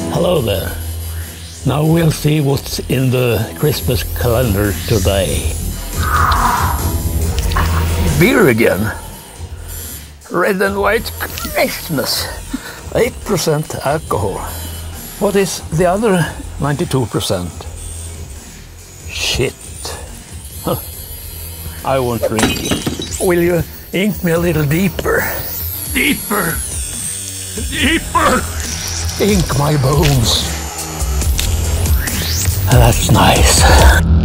Hello there. Now we'll see what's in the Christmas calendar today. Beer again. Red and White Christmas. 8% alcohol. What is the other 92%? Shit. Huh. I won't drink it. Will you ink me a little deeper? Deeper! Deeper! Ink my bones. That's nice.